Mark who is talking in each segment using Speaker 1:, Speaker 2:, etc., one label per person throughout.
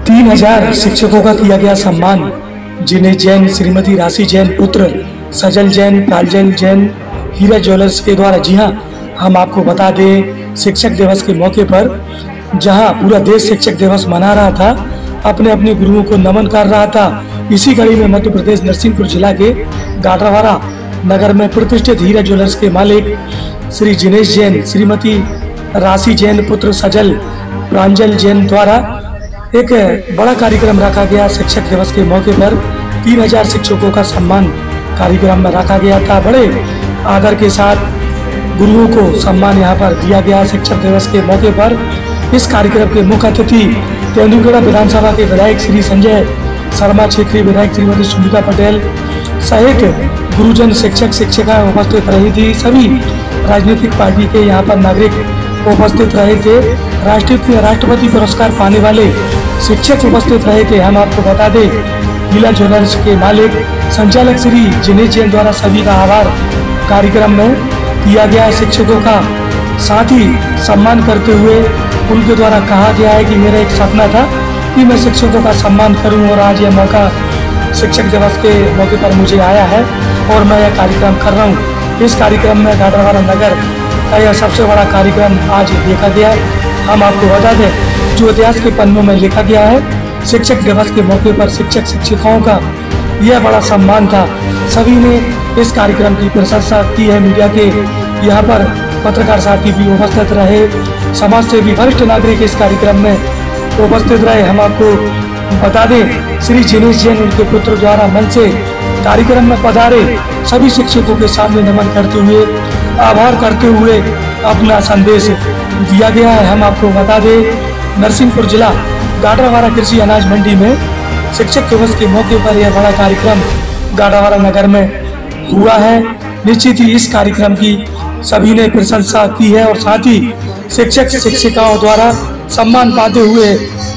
Speaker 1: 3000 शिक्षकों का किया गया सम्मान। जिनेश जैन, श्रीमती राशि जैन, पुत्र सजल जैन, प्रांजल जैन, हीरा ज्वेलर्स के द्वारा। जी हाँ, हम आपको बता दें, शिक्षक दिवस के मौके पर जहां पूरा देश शिक्षक दिवस मना रहा था, अपने अपने गुरुओं को नमन कर रहा था, इसी कड़ी में मध्य प्रदेश नरसिंहपुर जिला के गाडरवारा नगर में प्रतिष्ठित हीरा ज्वेलर्स के मालिक श्री जिनेश जैन, श्रीमती राशि जैन, पुत्र सजल प्रांजल जैन द्वारा एक बड़ा कार्यक्रम रखा गया। शिक्षक दिवस के मौके पर 3000 शिक्षकों का सम्मान कार्यक्रम में रखा गया था। बड़े आदर के साथ गुरुओं को सम्मान यहाँ पर दिया गया। शिक्षक दिवस के मौके पर इस कार्यक्रम के मुख्य अतिथि तेंदुलखेड़ा विधानसभा के विधायक श्री संजय शर्मा, क्षेत्रीय विधायक श्रीमती सुनीता पटेल सहित गुरुजन, शिक्षक शिक्षिकाएं उपस्थित रही थी। सभी राजनीतिक पार्टी के यहाँ पर नागरिक उपस्थित रहे थे। राष्ट्रपति पुरस्कार पाने वाले शिक्षक उपस्थित रहे थे। हम आपको बता दें, हीरा ज्वेलर्स के मालिक संचालक श्री जिनेश जैन द्वारा सभी का आभार कार्यक्रम में किया गया। शिक्षकों का साथ ही सम्मान करते हुए उनके द्वारा कहा गया है कि मेरा एक सपना था कि मैं शिक्षकों का सम्मान करूं और आज यह मौका शिक्षक दिवस के मौके पर मुझे आया है और मैं यह कार्यक्रम कर रहा हूं। इस कार्यक्रम में गाडरवारा नगर का यह सबसे बड़ा कार्यक्रम आज देखा गया। हम आपको बता दें, जो इतिहास के पन्नों में लिखा गया है, शिक्षक दिवस के मौके पर शिक्षक शिक्षिकाओं का यह बड़ा सम्मान था। सभी ने इस कार्यक्रम की प्रशंसा की है। मीडिया के यहाँ पर पत्रकार साथी भी उपस्थित रहे, समाज से भी वरिष्ठ नागरिक इस कार्यक्रम में उपस्थित रहे। हम आपको बता दें, श्री जिनेश जैन उनके पुत्र द्वारा मन से कार्यक्रम में पधारे सभी शिक्षकों के सामने नमन करते हुए, आभार करते हुए अपना संदेश दिया गया है। हम आपको बता दें, नरसिंहपुर जिला गाडरवारा कृषि अनाज मंडी में शिक्षक दिवस के मौके पर यह बड़ा कार्यक्रम गाडरवारा नगर में हुआ है। निश्चित ही इस कार्यक्रम की सभी ने प्रशंसा की है और साथ ही शिक्षक शिक्षिकाओं द्वारा सम्मान पाते हुए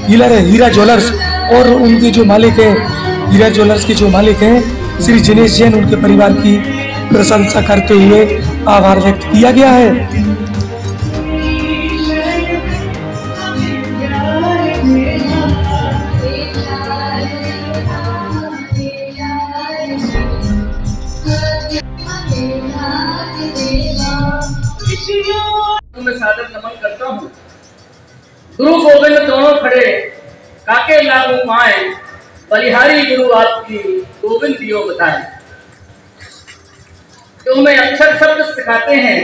Speaker 1: हीरा ज्वेलर्स और उनके जो मालिक हैं, हीरा ज्वेलर्स के जो मालिक हैं श्री जिनेश जैन, उनके परिवार की प्रशंसा करते हुए आभार व्यक्त किया गया है।
Speaker 2: मैं सादर नमन करता हूँ। गुरु गोविंद दोनों खड़े, काके लागू पाए, बलिहारी गुरु आपकी गोविंद दियो बताए। जो हमें अक्षर शब्द सिखाते हैं,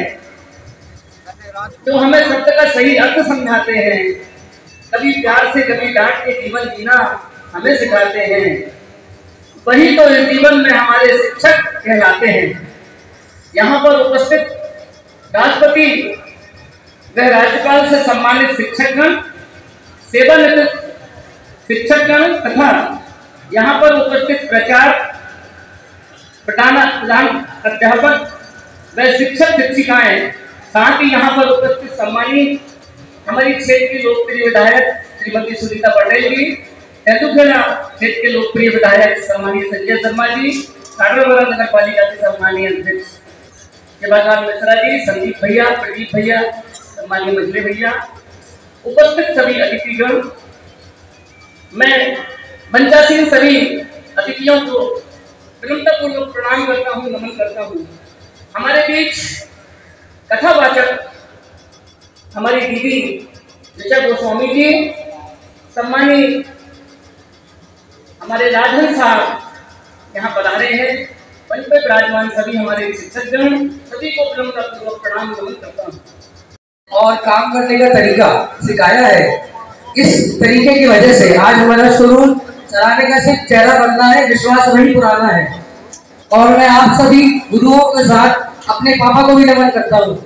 Speaker 2: जो हमें शब्द का सही अर्थ समझाते हैं, कभी प्यार से कभी डांट के जीवन जीना हमें सिखाते हैं, वही तो इस जीवन में हमारे शिक्षक कहलाते हैं। यहाँ पर उपस्थित राष्ट्रपति व राज्यपाल से सम्मानित शिक्षकगण, सेवानिवृत्त शिक्षकगण तथा यहाँ पर उपस्थित प्राचार्य, प्रधान अध्यापक व शिक्षक शिक्षिकाएं, साथ ही यहाँ पर उपस्थित सम्मानित हमारी क्षेत्र की लोकप्रिय विधायक श्रीमती सुनीता पटेल जी, तेंदुलखेड़ा क्षेत्र के लोकप्रिय विधायक सम्मानित संजय शर्मा जी, गाडरवारा नगर पालिका के सम्मानीय अध्यक्ष सेवाकांत मिश्रा जी, संदीप भैया, प्रदीप भैया, सम्मानीय मजले भैया, उपस्थित सभी अतिथिगण, मैं मंचासीन सभी अतिथियों को विनम्रतापूर्वक प्रणाम करता हूँ, नमन करता हूँ। हमारे बीच कथावाचक हमारी दीदी ऋचा गोस्वामी जी, सम्मानीय हमारे राजन साहब यहाँ पधारे हैं। मंच पर विराजमान सभी हमारे शिक्षकगण, सभी को विनम्रतापूर्वक प्रणाम नमन करता हूँ।
Speaker 3: और काम करने का तरीका सिखाया है। इस तरीके की वजह से आज हमारा शोरूम चलाने का सिर्फ चेहरा बनना है, विश्वास वही पुराना है। और मैं आप सभी गुरुओं के साथ अपने पापा को भी नमन करता हूँ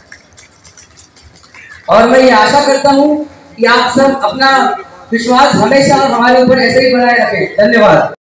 Speaker 3: और मैं ये आशा करता हूँ कि आप सब अपना विश्वास हमेशा हमारे ऊपर ऐसे ही बनाए रखें। धन्यवाद।